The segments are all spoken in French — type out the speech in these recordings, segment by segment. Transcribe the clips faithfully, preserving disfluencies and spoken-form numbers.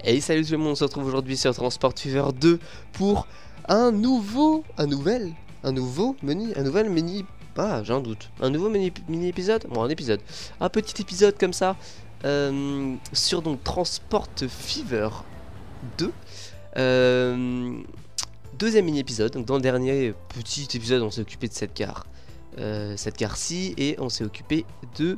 Et salut tout le monde, on se retrouve aujourd'hui sur Transport Fever deux pour un nouveau, un nouvel, un nouveau menu, un nouvel mini, ah j'ai un doute, un nouveau mini, mini épisode, bon un épisode, un petit épisode comme ça, euh, sur donc Transport Fever deux, euh, deuxième mini épisode, donc dans le dernier petit épisode on s'est occupé de cette gare, euh, cette gare-ci, et on s'est occupé de...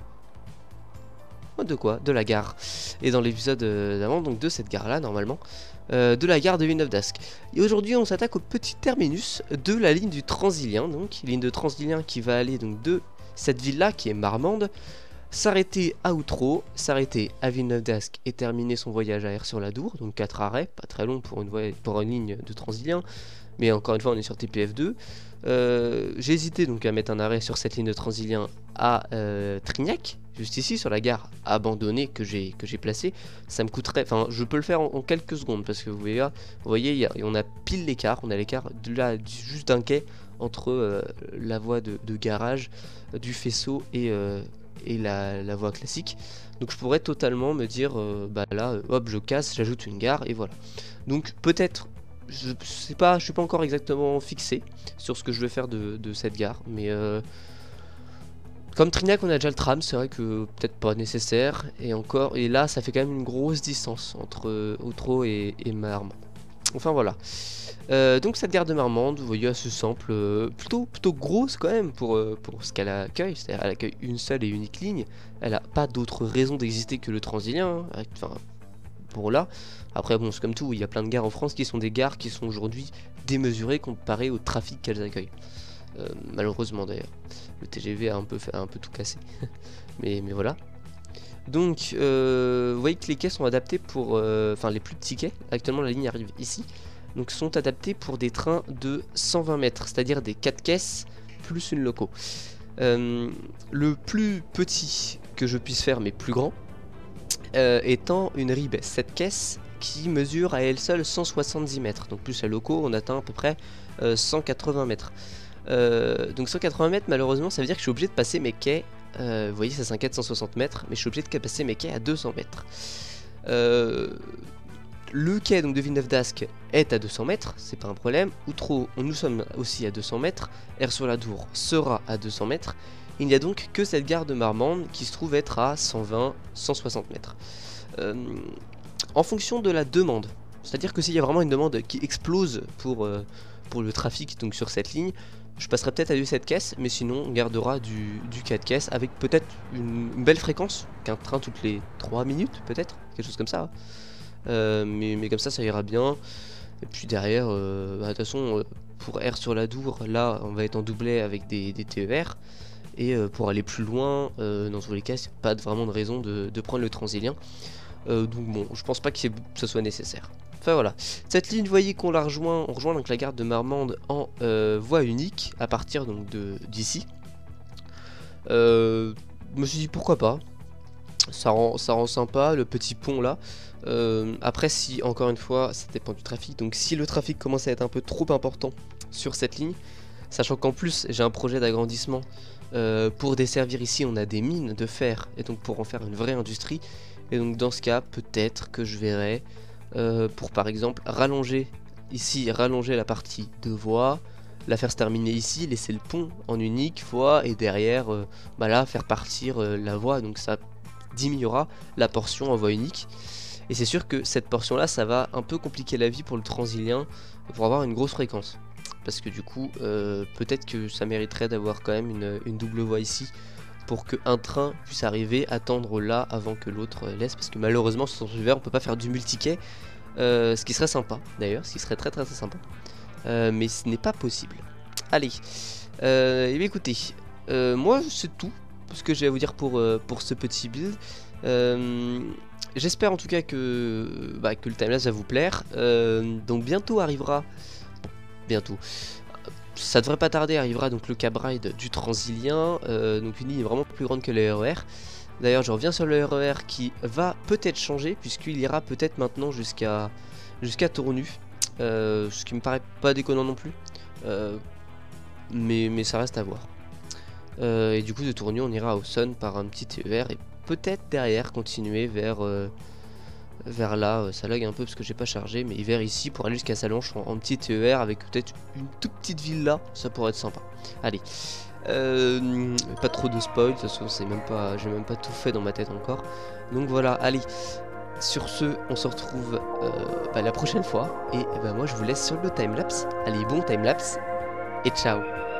De quoi? De la gare. Et dans l'épisode euh, d'avant, donc de cette gare là normalement, euh, de la gare de Villeneuve-d'Ascq. Et aujourd'hui on s'attaque au petit terminus de la ligne du Transilien, donc ligne de Transilien qui va aller donc de cette ville là qui est Marmande, s'arrêter à Outreau, s'arrêter à Villeneuve-d'Ascq et terminer son voyage à Aire-sur-la-Dour, donc quatre arrêts, pas très long pour une, pour une ligne de Transilien, mais encore une fois on est sur T P F deux. Euh, j'ai hésité donc à mettre un arrêt sur cette ligne de Transilien à euh, Trignac, juste ici sur la gare abandonnée que j'ai que j'ai placée. Ça me coûterait, enfin je peux le faire en, en quelques secondes parce que vous voyez, vous voyez y a, on a pile l'écart, on a l'écart de là juste d'un quai entre euh, la voie de, de garage du faisceau et, euh, et la, la voie classique. Donc je pourrais totalement me dire euh, bah là hop je casse, j'ajoute une gare et voilà. Donc peut-être, je sais pas, je suis pas encore exactement fixé sur ce que je vais faire de, de cette gare, mais euh, comme Trignac on a déjà le tram, c'est vrai que peut-être pas nécessaire, et encore, et là ça fait quand même une grosse distance entre euh, Outreau et, et Marmande. Enfin voilà. Euh, donc cette gare de Marmande, vous voyez, assez simple, euh, plutôt, plutôt grosse quand même pour, euh, pour ce qu'elle accueille, c'est-à-dire elle accueille une seule et unique ligne, elle a pas d'autre raison d'exister que le Transilien, hein, enfin pour là. Après bon c'est comme tout, il y a plein de gares en France qui sont des gares qui sont aujourd'hui démesurées comparées au trafic qu'elles accueillent. Euh, malheureusement d'ailleurs, le T G V a un peu, fait, un peu tout cassé, mais, mais voilà. Donc euh, vous voyez que les quais sont adaptés pour, euh, enfin les plus petits quais, actuellement la ligne arrive ici, donc sont adaptés pour des trains de cent vingt mètres, c'est-à-dire des quatre caisses plus une loco. Euh, le plus petit que je puisse faire, mais plus grand, euh, étant une Ribes sept caisses qui mesure à elle seule cent soixante-dix mètres, donc plus la loco on atteint à peu près euh, cent quatre-vingts mètres. Euh, donc cent quatre-vingts mètres, malheureusement ça veut dire que je suis obligé de passer mes quais, euh, vous voyez ça s'inquiète cent soixante mètres, mais je suis obligé de passer mes quais à deux cents mètres. Euh, le quai donc de Villeneuve-d'Ascq est à deux cents mètres, c'est pas un problème. Outreau, nous sommes aussi à deux cents mètres, Aire-sur-la-Dour sera à deux cents mètres. Il n'y a donc que cette gare de Marmande qui se trouve être à cent vingt à cent soixante mètres. Euh, en fonction de la demande, c'est-à-dire que s'il y a vraiment une demande qui explose pour, euh, pour le trafic donc sur cette ligne, je passerai peut-être à du sept caisses, mais sinon on gardera du, du quatre caisses avec peut-être une, une belle fréquence, qu'un train toutes les trois minutes peut-être, quelque chose comme ça. Euh, mais, mais comme ça ça ira bien. Et puis derrière, euh, bah, de toute façon euh, pour Aire-sur-la-Dour, là on va être en doublet avec des, des T E R. Et euh, pour aller plus loin, euh, dans tous les cas, il n'y a pas de, vraiment de raison de, de prendre le Transilien. Euh, donc bon, je pense pas que ce soit nécessaire. Enfin voilà, cette ligne, vous voyez qu'on la rejoint, on rejoint donc la gare de Marmande en euh, voie unique à partir donc de d'ici. Euh, je me suis dit pourquoi pas, ça rend, ça rend sympa le petit pont là. Euh, après si, encore une fois, ça dépend du trafic, donc si le trafic commence à être un peu trop important sur cette ligne, sachant qu'en plus j'ai un projet d'agrandissement euh, pour desservir ici, on a des mines de fer, et donc pour en faire une vraie industrie, et donc dans ce cas peut-être que je verrai Euh, pour par exemple rallonger ici, rallonger la partie de voie, la faire se terminer ici, laisser le pont en unique voie et derrière euh, bah là faire partir euh, la voie, donc ça diminuera la portion en voie unique. Et c'est sûr que cette portion là ça va un peu compliquer la vie pour le Transilien pour avoir une grosse fréquence, parce que du coup euh, peut-être que ça mériterait d'avoir quand même une, une double voie ici pour qu'un train puisse arriver, attendre là avant que l'autre laisse, parce que malheureusement sur ce hiver on peut pas faire du multiquai, euh, ce qui serait sympa d'ailleurs, ce qui serait très très très sympa, euh, mais ce n'est pas possible. Allez, euh, et bien écoutez, euh, moi c'est tout ce que j'ai à vous dire pour, euh, pour ce petit build. Euh, J'espère en tout cas que, bah, que le timelapse va vous plaire. Euh, donc bientôt arrivera, bientôt. Ça devrait pas tarder, arrivera donc le cab ride du Transilien, euh, donc une ligne vraiment plus grande que le R E R. D'ailleurs je reviens sur le R E R qui va peut-être changer, puisqu'il ira peut-être maintenant jusqu'à jusqu'à Tournu, euh, ce qui me paraît pas déconnant non plus, euh, mais, mais ça reste à voir. Euh, et du coup de Tournu on ira à Auxonne par un petit T E R, et peut-être derrière continuer vers, euh, vers là, euh, ça lag un peu parce que j'ai pas chargé, mais vers ici pour aller jusqu'à Salonche en, en petit T E R avec peut-être une toute petite villa, ça pourrait être sympa. Allez, euh, pas trop de spoil, de toute façon c'est même pas, j'ai même pas tout fait dans ma tête encore. Donc voilà, allez. Sur ce, on se retrouve euh, bah, la prochaine fois et bah, moi je vous laisse sur le timelapse. Allez, bon timelapse et ciao.